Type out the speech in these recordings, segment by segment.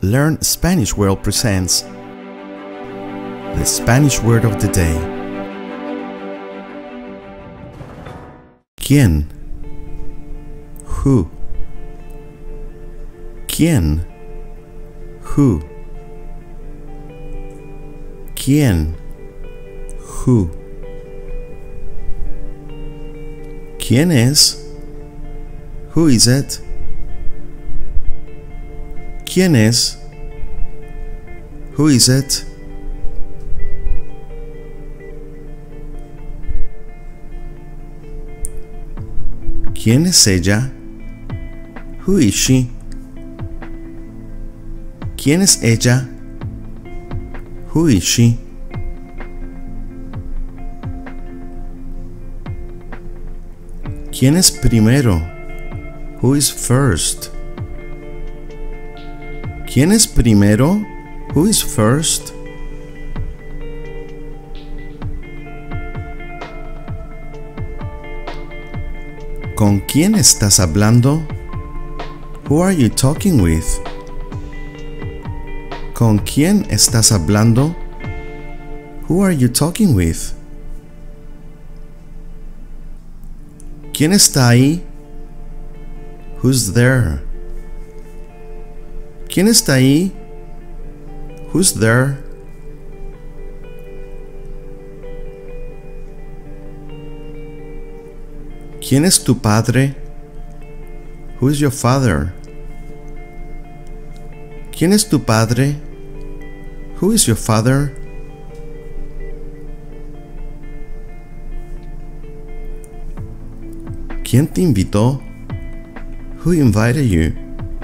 Learn Spanish World presents the Spanish word of the day. ¿Quién? Who? ¿Quién? Who? ¿Quién? Who? ¿Quién es? Who is it? ¿Quién es? Who is it? ¿Quién es ella? Who is she? ¿Quién es ella? Who is she? ¿Quién es primero? Who is first? ¿Quién es primero? Who is first? ¿Con quién estás hablando? Who are you talking with? ¿Con quién estás hablando? Who are you talking with? ¿Quién está ahí? Who's there? ¿Quién está ahí? Who's there? ¿Quién es tu padre? Who is your father? ¿Quién es tu padre? Who is your father? ¿Quién te invitó? Who invited you?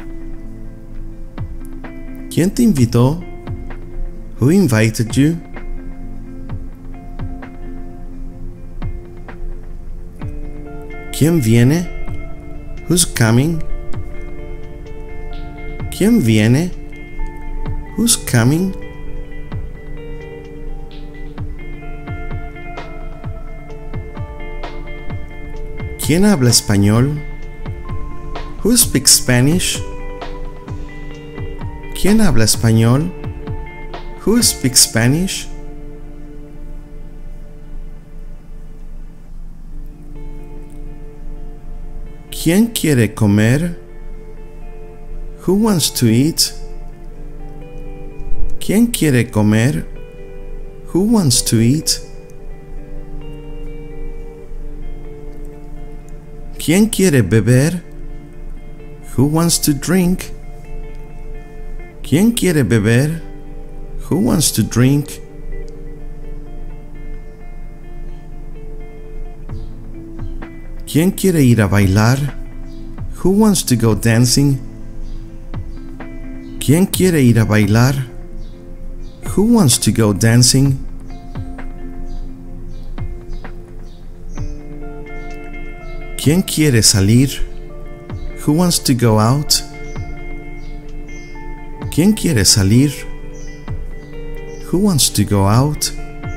¿Quién te invitó? Who invited you? ¿Quién viene? Who's coming? ¿Quién viene? Who's coming? ¿Quién habla español? Who speaks Spanish? ¿Quién habla español? Who speaks Spanish? ¿Quién quiere comer? Who wants to eat? ¿Quién quiere comer? Who wants to eat? ¿Quién quiere beber? Who wants to drink? ¿Quién quiere beber? Who wants to drink? ¿Quién quiere ir a bailar? Who wants to go dancing? ¿Quién quiere ir a bailar? Who wants to go dancing? ¿Quién quiere salir? Who wants to go out? ¿Quién quiere salir? Who wants to go out?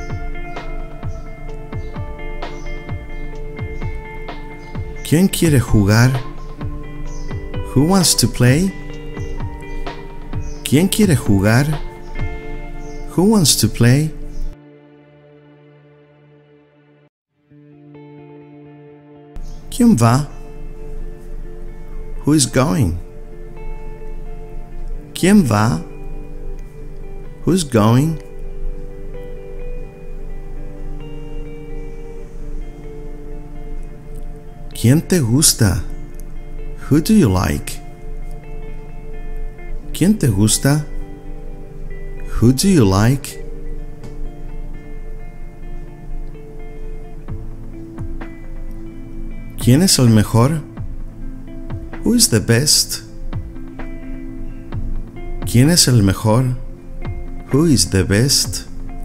¿Quién quiere jugar? Who wants to play? ¿Quién quiere jugar? Who wants to play? ¿Quién va? Who is going? ¿Quién va? Who's going? ¿Quién te gusta? Who do you like? ¿Quién te gusta? Who do you like? ¿Quién es el mejor? Who is the best? ¿Quién es el mejor? Who is the best?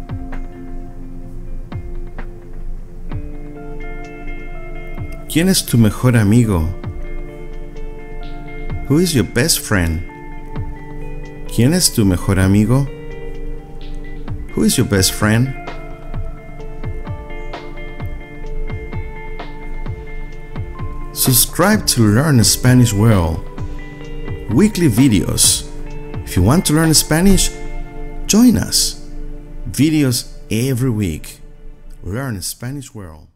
¿Quién es tu mejor amigo? Who is your best friend? ¿Quién es tu mejor amigo? Who is your best friend? Subscribe to Learn Spanish World. Weekly videos. If you want to learn Spanish, join us. Videos every week. Learn Spanish World.